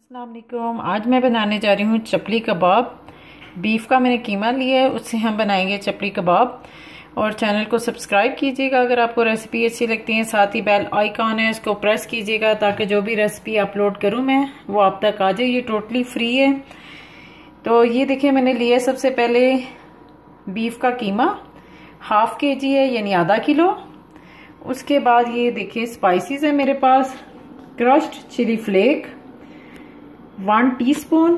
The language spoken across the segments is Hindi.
अस्सलाम वालेकुम। आज मैं बनाने जा रही हूँ चपली कबाब। बीफ का मैंने कीमा लिया है, उससे हम बनाएंगे चपली कबाब। और चैनल को सब्सक्राइब कीजिएगा अगर आपको रेसिपी अच्छी लगती है। साथ ही बेल आइकॉन है, उसको प्रेस कीजिएगा ताकि जो भी रेसिपी अपलोड करूँ मैं वो आप तक आ जाए। ये टोटली फ्री है। तो ये देखिए मैंने लिया सबसे पहले बीफ का कीमा, ½ kg है यानी आधा किलो। उसके बाद ये देखिए स्पाइसेस है मेरे पास, क्रश्ड चिली फ्लेक 1 टीस्पून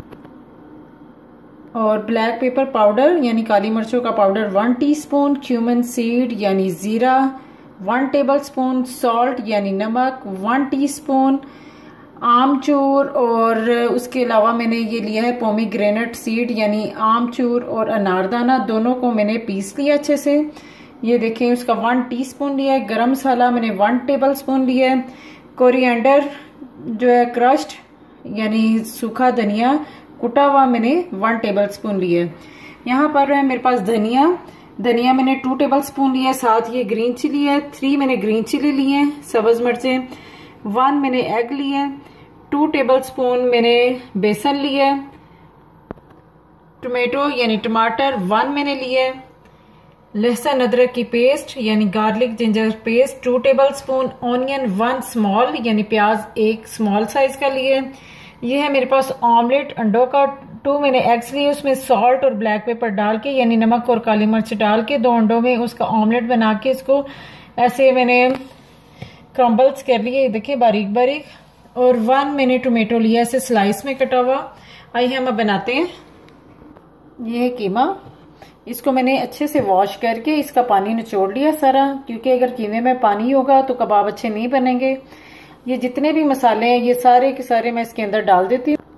और ब्लैक पेपर पाउडर यानी काली मिर्चों का पाउडर 1 टीस्पून, क्यूमन सीड यानी जीरा 1 टेबलस्पून, सॉल्ट यानी नमक 1 टीस्पून, आमचूर और उसके अलावा मैंने ये लिया है पोमीग्रेनेट सीड यानी आमचूर और अनारदाना, दोनों को मैंने पीस लिया अच्छे से। ये देखें उसका 1 टीस्पून लिया है। गरम मसाला मैंने 1 टेबलस्पून लिया है। कोरिएंडर जो है क्रश्ड यानी सूखा धनिया कुटा हुआ मैंने 1 टेबलस्पून लिया है। यहाँ पर है मेरे पास धनिया मैंने 2 टेबलस्पून लिया है। साथ ये ग्रीन चिली है, 3 मैंने ग्रीन चिली लिए हैं, सब्ज मिर्चें 1 मैंने एग लिए है, 2 टेबलस्पून मैंने बेसन लिया है, टोमेटो यानी टमाटर 1 मैंने लिए है, लहसुन अदरक की पेस्ट यानी garlic ginger paste 2 tablespoon, onion 1 small यानी प्याज 1 स्मॉल साइज का लिए। ये है मेरे पास ऑमलेट अंडों का, 2 मैंने एग्स लिए, उसमें सॉल्ट और ब्लैक पेपर डाल के यानी नमक और काली मिर्च डाल के 2 अंडों में उसका ऑमलेट बना के इसको ऐसे मैंने क्रम्बल्स कर लिए, देखिए बारीक बारीक। और 1 मैंने टोमेटो लिया ऐसे स्लाइस में कटा हुआ। आइए हम अब बनाते हैं। ये है कीमा, इसको मैंने अच्छे से वॉश करके इसका पानी निचोड़ लिया सारा, क्योंकि अगर कीमे में पानी होगा तो कबाब अच्छे नहीं बनेंगे। ये जितने भी मसाले हैं ये सारे के सारे मैं इसके अंदर डाल देती हूँ।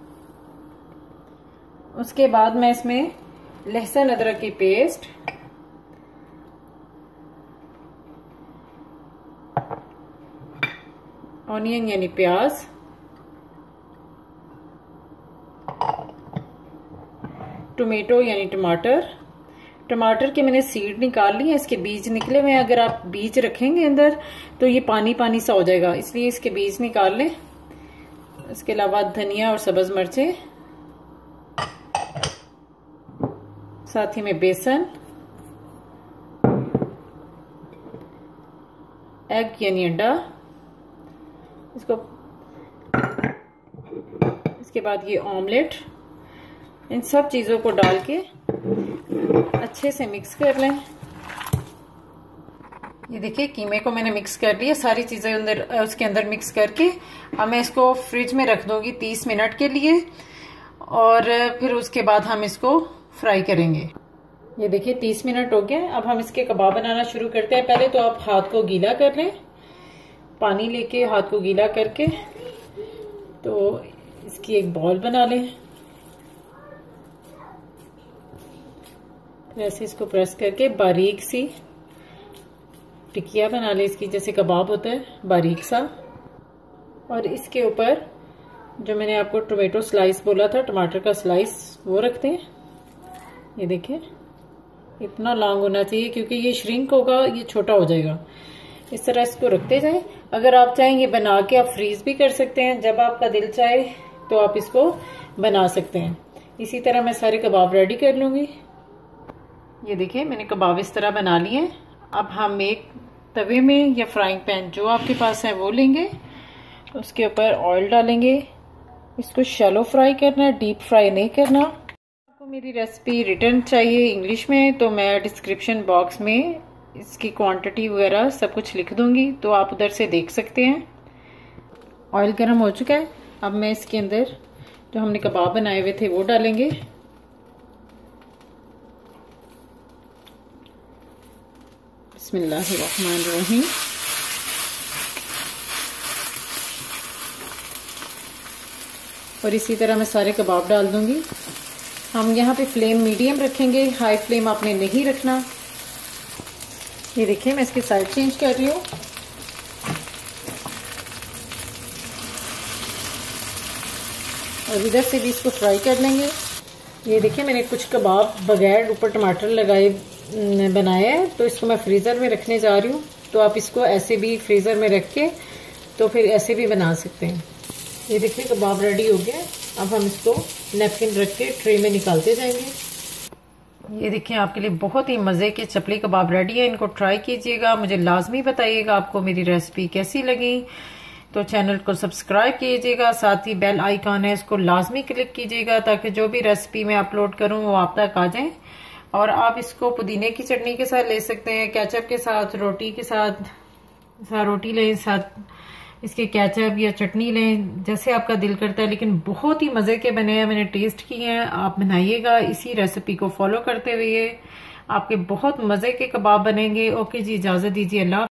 उसके बाद मैं इसमें लहसुन अदरक की पेस्ट, ऑनियन यानी प्याज, टोमेटो यानी टमाटर के मैंने सीड निकाल ली है, इसके बीज निकले हुए हैं। अगर आप बीज रखेंगे अंदर तो ये पानी पानी सा हो जाएगा, इसलिए इसके बीज निकाल लें। इसके अलावा धनिया और सब्ज मिर्चें, साथ ही में बेसन, एग यानी अंडा, इसके बाद ये ऑमलेट, इन सब चीजों को डाल के अच्छे से मिक्स कर लें। ये देखिए कीमे को मैंने मिक्स कर लिया, सारी चीजें अंदर उसके अंदर मिक्स करके अब मैं इसको फ्रिज में रख दूंगी 30 मिनट के लिए, और फिर उसके बाद हम इसको फ्राई करेंगे। ये देखिए 30 मिनट हो गए। अब हम इसके कबाब बनाना शुरू करते हैं। पहले तो आप हाथ को गीला कर लें, पानी लेके हाथ को गीला करके तो इसकी एक बॉल बना लें। ऐसे इसको प्रेस करके बारीक सी टिकिया बना ले इसकी, जैसे कबाब होता है बारीक सा। और इसके ऊपर जो मैंने आपको टोमेटो स्लाइस बोला था, टमाटर का स्लाइस, वो रखते हैं। ये देखिए इतना लॉन्ग होना चाहिए क्योंकि ये श्रिंक होगा, ये छोटा हो जाएगा। इस तरह इसको रखते जाएं। अगर आप चाहें ये बना के आप फ्रीज भी कर सकते हैं, जब आपका दिल चाहे तो आप इसको बना सकते हैं। इसी तरह मैं सारे कबाब रेडी कर लूंगी। ये देखिए मैंने कबाब इस तरह बना लिए। अब हम एक तवे में या फ्राइंग पैन जो आपके पास है वो लेंगे, उसके ऊपर ऑयल डालेंगे। इसको शैलो फ्राई करना है, डीप फ्राई नहीं करना। आपको मेरी रेसिपी रिटर्न चाहिए इंग्लिश में तो मैं डिस्क्रिप्शन बॉक्स में इसकी क्वांटिटी वगैरह सब कुछ लिख दूंगी, तो आप उधर से देख सकते हैं। ऑयल गर्म हो चुका है। अब मैं इसके अंदर जो हमने कबाब बनाए हुए थे वो डालेंगे। बिस्मिल्लाहिर्रहमानिर्रहीम। और इसी तरह मैं सारे कबाब डाल दूंगी। हम यहाँ पे फ्लेम मीडियम रखेंगे, हाई फ्लेम आपने नहीं रखना। ये देखिए मैं इसकी साइड चेंज कर रही हूँ। और इधर से भी इसको फ्राई कर लेंगे। ये देखिए मैंने कुछ कबाब बगैर ऊपर टमाटर लगाए बनाया है, तो इसको मैं फ्रीज़र में रखने जा रही हूँ। तो आप इसको ऐसे भी फ्रीज़र में रख के तो फिर ऐसे भी बना सकते हैं। ये देखिए कबाब रेडी हो गया। अब हम इसको नैपकिन रख के ट्रे में निकालते जाएंगे। ये देखिए आपके लिए बहुत ही मज़े के चपली कबाब रेडी है। इनको ट्राई कीजिएगा, मुझे लाजमी बताइएगा आपको मेरी रेसिपी कैसी लगी। तो चैनल को सब्सक्राइब कीजिएगा, साथ ही बेल आइकॉन है इसको लाजमी क्लिक कीजिएगा ताकि जो भी रेसिपी मैं अपलोड करूं वो आप तक आ जाए। और आप इसको पुदीने की चटनी के साथ ले सकते हैं, केचप के साथ, रोटी के साथ, रोटी लें साथ इसके केचप या चटनी लें, जैसे आपका दिल करता है। लेकिन बहुत ही मज़े के बने हैं, मैंने टेस्ट किए हैं। आप बनाइएगा इसी रेसिपी को फॉलो करते हुए, आपके बहुत मज़े के कबाब बनेंगे। ओके जी, इजाज़त दीजिए, अल्लाह।